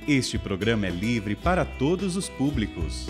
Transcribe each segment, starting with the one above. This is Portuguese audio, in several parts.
Este programa é livre para todos os públicos.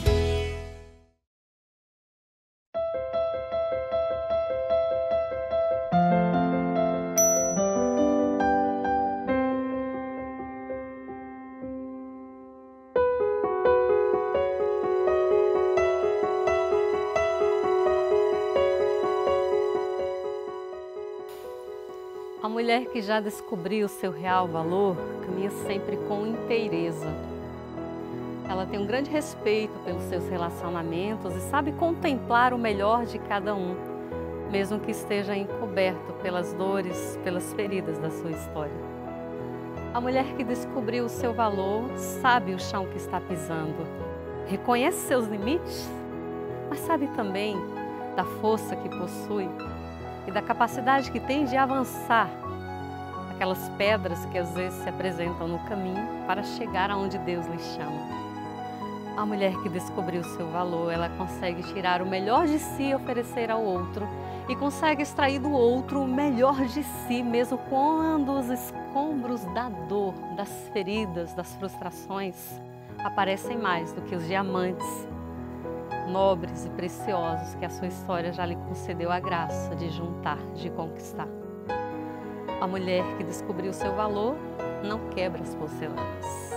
A mulher que já descobriu o seu real valor caminha sempre com inteireza. Ela tem um grande respeito pelos seus relacionamentos e sabe contemplar o melhor de cada um, mesmo que esteja encoberto pelas dores, pelas feridas da sua história. A mulher que descobriu o seu valor sabe o chão que está pisando, reconhece seus limites, mas sabe também da força que possui e da capacidade que tem de avançar aquelas pedras que às vezes se apresentam no caminho para chegar aonde Deus lhe chama. A mulher que descobriu o seu valor, ela consegue tirar o melhor de si e oferecer ao outro e consegue extrair do outro o melhor de si, mesmo quando os escombros da dor, das feridas, das frustrações aparecem mais do que os diamantes nobres e preciosos que a sua história já lhe concedeu a graça de juntar, de conquistar. A mulher que descobriu o seu valor não quebra as porcelanas.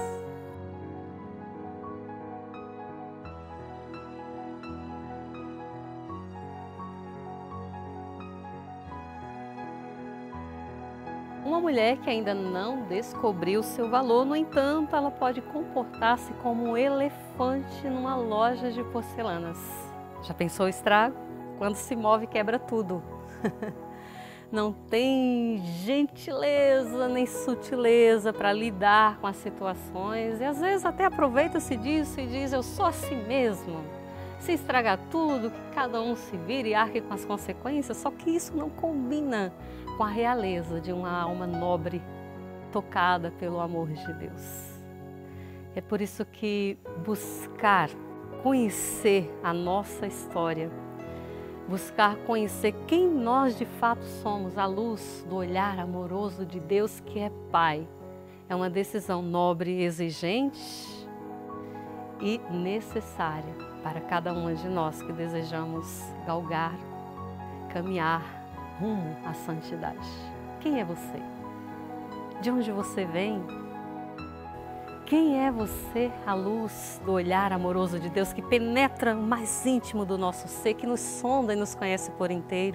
Uma mulher que ainda não descobriu o seu valor, no entanto, ela pode comportar-se como um elefante numa loja de porcelanas. Já pensou o estrago? Quando se move, quebra tudo. Não tem gentileza nem sutileza para lidar com as situações e às vezes até aproveita-se disso e diz: eu sou assim mesmo. Se estragar tudo, que cada um se vire e arque com as consequências, só que isso não combina com a realeza de uma alma nobre, tocada pelo amor de Deus. É por isso que buscar conhecer a nossa história, buscar conhecer quem nós de fato somos à luz do olhar amoroso de Deus que é Pai, é uma decisão nobre, exigente e necessária para cada uma de nós que desejamos galgar, caminhar rumo à santidade. Quem é você? De onde você vem? Quem é você à luz do olhar amoroso de Deus que penetra o mais íntimo do nosso ser, que nos sonda e nos conhece por inteiro?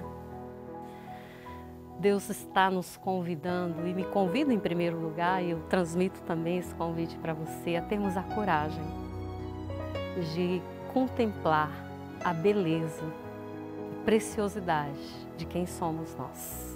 Deus está nos convidando e me convida em primeiro lugar, e eu transmito também esse convite para você, a termos a coragem de contemplar a beleza e preciosidade de quem somos nós.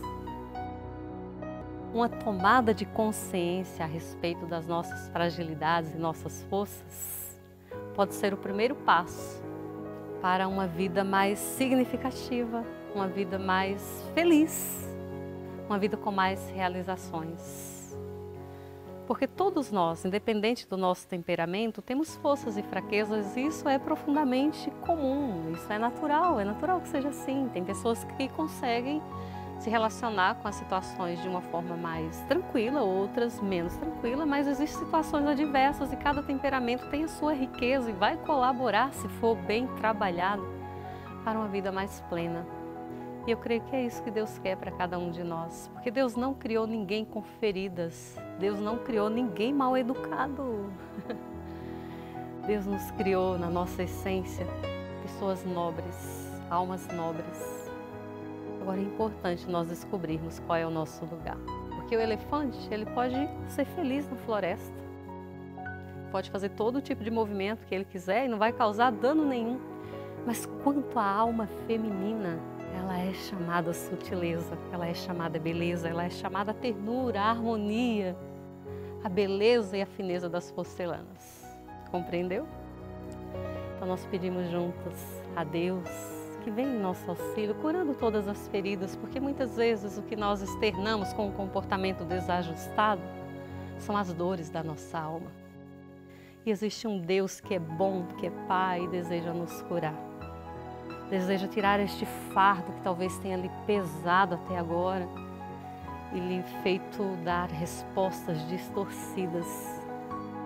Uma tomada de consciência a respeito das nossas fragilidades e nossas forças pode ser o primeiro passo para uma vida mais significativa, uma vida mais feliz, uma vida com mais realizações. Porque todos nós, independente do nosso temperamento, temos forças e fraquezas e isso é profundamente comum, isso é natural que seja assim. Tem pessoas que conseguem se relacionar com as situações de uma forma mais tranquila, outras menos tranquila, mas existem situações adversas e cada temperamento tem a sua riqueza e vai colaborar, se for bem trabalhado, para uma vida mais plena. E eu creio que é isso que Deus quer para cada um de nós, porque Deus não criou ninguém com feridas, Deus não criou ninguém mal educado. Deus nos criou na nossa essência pessoas nobres, almas nobres. Agora é importante nós descobrirmos qual é o nosso lugar. Porque o elefante, ele pode ser feliz na floresta. Pode fazer todo tipo de movimento que ele quiser e não vai causar dano nenhum. Mas quanto à alma feminina, ela é chamada sutileza, ela é chamada beleza, ela é chamada ternura, a harmonia, a beleza e a fineza das porcelanas. Compreendeu? Então nós pedimos juntos a Deus que venha em nosso auxílio, curando todas as feridas, porque muitas vezes o que nós externamos com um comportamento desajustado são as dores da nossa alma. E existe um Deus que é bom, que é Pai e deseja nos curar. Deseja tirar este fardo que talvez tenha lhe pesado até agora e lhe feito dar respostas distorcidas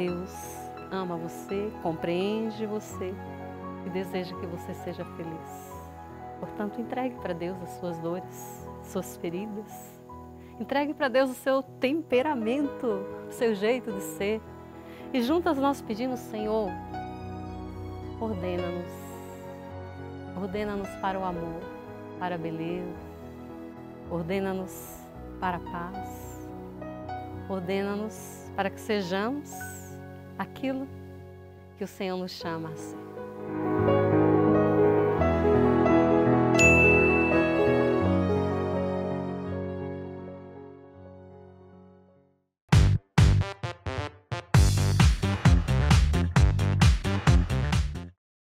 Deus ama você, compreende você e deseja que você seja feliz. Portanto, entregue para Deus as suas dores, suas feridas. Entregue para Deus o seu temperamento, o seu jeito de ser. E juntas nós pedimos, Senhor, ordena-nos. Ordena-nos para o amor, para a beleza. Ordena-nos para a paz. Ordena-nos para que sejamos aquilo que o Senhor nos chama a ser.